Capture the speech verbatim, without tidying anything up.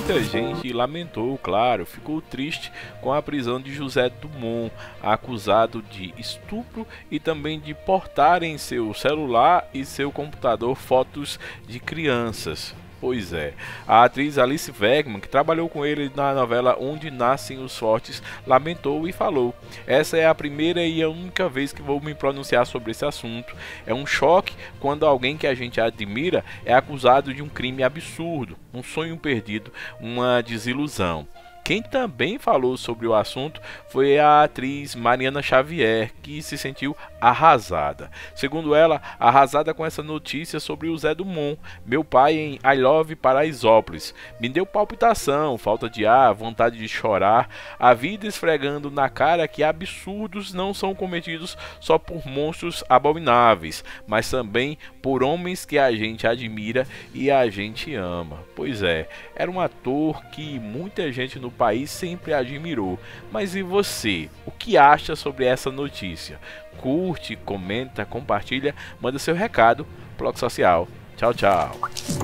muita gente lamentou, claro, ficou triste com a prisão de José Dumont, acusado de estupro e também de portar em seu celular e seu computador fotos de crianças. Pois é, a atriz Alice Wegman, que trabalhou com ele na novela Onde Nascem os Fortes, lamentou e falou: "Essa é a primeira e a única vez que vou me pronunciar sobre esse assunto. É um choque quando alguém que a gente admira é acusado de um crime absurdo, um sonho perdido, uma desilusão." Quem também falou sobre o assunto foi a atriz Mariana Xavier, que se sentiu arrasada. Segundo ela, arrasada com essa notícia sobre o Zé Dumont, meu pai em I Love Paraisópolis. Me deu palpitação, falta de ar, vontade de chorar, a vida esfregando na cara que absurdos não são cometidos só por monstros abomináveis, mas também por homens que a gente admira e a gente ama. Pois é, era um ator que muita gente no país sempre admirou. Mas e você? O que acha sobre essa notícia? Curte, comenta, compartilha, manda seu recado. Blog Social. Tchau, tchau.